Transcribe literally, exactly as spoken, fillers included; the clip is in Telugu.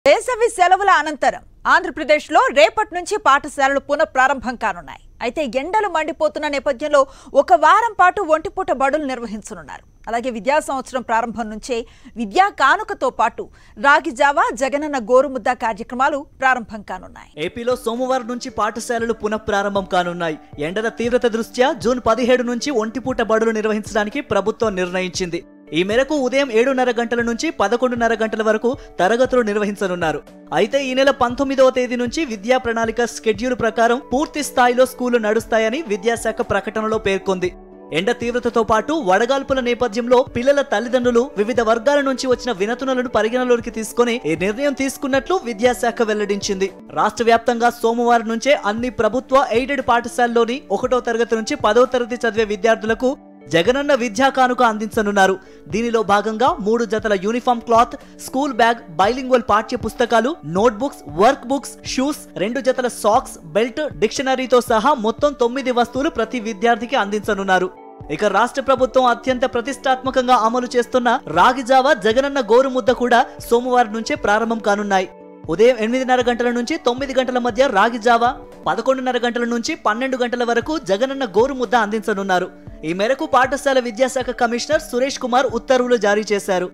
వేసవి సెలవుల అనంతరం ఆంధ్రప్రదేశ్లో రేపటి నుంచి పాఠశాలలు పునః ప్రారంభం కానున్నాయి. అయితే ఎండలు మండిపోతున్న నేపథ్యంలో ఒక వారం పాటు ఒంటిపూట బడులు నిర్వహించనున్నారు. అలాగే విద్యా సంవత్సరం ప్రారంభం నుంచే విద్యా కానుకతో పాటు రాగి జావా, జగనన్న గోరుముద్ద కార్యక్రమాలు ప్రారంభం కానున్నాయి. ఏపీలో సోమవారం నుంచి పాఠశాలలు పునః ప్రారంభం కానున్నాయి. ఎండల తీవ్రత దృష్ట్యా జూన్ పదిహేడు నుంచి ఒంటిపూట బడులు నిర్వహించడానికి ప్రభుత్వం నిర్ణయించింది. ఈ మేరకు ఉదయం ఏడున్నర గంటల నుంచి పదకొండున్నర గంటల వరకు తరగతులు నిర్వహించనున్నారు. అయితే ఈ నెల పంతొమ్మిదవ తేదీ నుంచి విద్యా ప్రణాళిక స్కెడ్యూల్ ప్రకారం పూర్తి స్థాయిలో స్కూళ్లు నడుస్తాయని విద్యాశాఖ ప్రకటనలో పేర్కొంది. ఎండ తీవ్రతతో పాటు వడగాల్పుల నేపథ్యంలో పిల్లల తల్లిదండ్రులు వివిధ వర్గాల నుంచి వచ్చిన వినతులను పరిగణలోకి తీసుకుని ఈ నిర్ణయం తీసుకున్నట్లు విద్యాశాఖ వెల్లడించింది. రాష్ట్ర వ్యాప్తంగా సోమవారం నుంచే అన్ని ప్రభుత్వ ఎయిడెడ్ పాఠశాలలోని ఒకటో తరగతి నుంచి పదవ తరగతి చదివే విద్యార్థులకు జగనన్న విద్యా కానుక అందించనున్నారు. దీనిలో భాగంగా మూడు జతల uniform cloth, school bag, bilingual పాఠ్య పుస్తకాలు, note books, work books, shoes, రెండు జతల సాక్స్, బెల్ట్, డిక్షనరీతో సహా మొత్తం తొమ్మిది వస్తువులు ప్రతి విద్యార్థికి అందించనున్నారు. ఇక రాష్ట్ర ప్రభుత్వం అత్యంత ప్రతిష్టాత్మకంగా అమలు చేస్తున్న రాగి జావా, జగనన్న గోరుముద్ద కూడా సోమవారం నుంచే ప్రారంభం కానున్నాయి. ఉదయం ఎనిమిదిన్నర గంటల నుంచి తొమ్మిది గంటల మధ్య రాగి జావా, పదకొండున్నర గంటల నుంచి పన్నెండు గంటల వరకు జగనన్న గోరుముద్ద అందించనున్నారు. ఈ మేరకు పాఠశాల విద్యాశాఖ కమిషనర్ సురేష్ కుమార్ ఉత్తర్వులు జారీ చేశారు.